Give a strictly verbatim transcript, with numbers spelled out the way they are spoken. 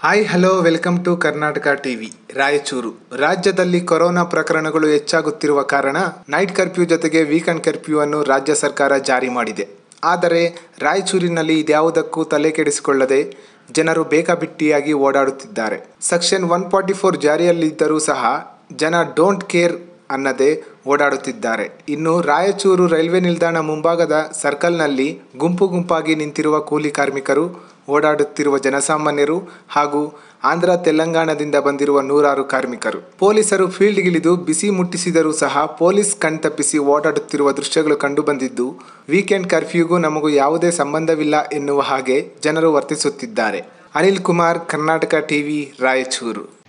Hi hello welcome to Karnataka TV. Raichur ರಾಜ್ಯದಲ್ಲಿ corona ಪ್ರಕರಣಗಳು ಹೆಚ್ಚಾಗುತ್ತಿರುವ ಕಾರಣ ನೈಟ್ ಕರ್ಫ್ಯೂ ಜೊತೆಗೆ ವೀಕೆಂಡ್ ಕರ್ಫ್ಯೂ ಅನ್ನು ರಾಜ್ಯ ಸರ್ಕಾರ ಜಾರಿ ಮಾಡಿದೆ. ಆದರೆ ರಾಯಚೂರಿನಲ್ಲಿ ಇದ್ಯಾವುದಕ್ಕೂ ತಲೆ ಕೆಡಿಸಿಕೊಳ್ಳದೆ ಜನರು ಬೇಕಾಬಿಟ್ಟಿಯಾಗಿ ಓಡಾಡುತ್ತಿದ್ದಾರೆ. ಸೆಕ್ಷನ್ ಒನ್ ಫಾರ್ಟಿ ಫೋರ್ ಜಾರಿಯಲ್ಲಿದ್ದರೂ ಸಹ ಜನ ಡೋಂಟ್ ಕೇರ್ ಅನ್ನದೇ ಓಡಾಡುತ್ತಿದ್ದಾರೆ. ಇನ್ನು ರಾಯಚೂರು ರೈಲ್ವೆ ನಿಲ್ದಾಣ ಮುಂಭಾಗದ ಸರ್ಕಲ್ನಲ್ಲಿ ಗುಂಪು ಗುಂಪಾಗಿ ನಿಂತಿರುವ ಕೂಲಿ ಕಾರ್ಮಿಕರು, ಓಡಾಡುತ್ತಿರುವ ಜನಸಾಮಾನ್ಯರು ಹಾಗೂ ಆಂಧ್ರ ತೆಲಂಗಾಣದಿಂದ ಬಂದಿರುವ ನೂರಾರು ಕಾರ್ಮಿಕರು. ಪೊಲೀಸರು ಫೀಲ್ಡ್ಗಿಳಿದು ಬಿಸಿ ಮುಟ್ಟಿಸಿದರೂ ಸಹ ಪೊಲೀಸ್ ಕಣ್ತಪ್ಪಿಸಿ ಓಡಾಡುತ್ತಿರುವ ದೃಶ್ಯಗಳು ಕಂಡುಬಂದಿದ್ದು, ವೀಕೆಂಡ್ ಕರ್ಫ್ಯೂಗೂ ನಮಗೂ ಯಾವುದೇ ಸಂಬಂಧವಿಲ್ಲ ಎನ್ನುವ ಹಾಗೆ ಜನರು ವರ್ತಿಸುತ್ತಿದ್ದಾರೆ. ಅನಿಲ್ ಕುಮಾರ್, ಕರ್ನಾಟಕ ಟಿವಿ, ರಾಯಚೂರು.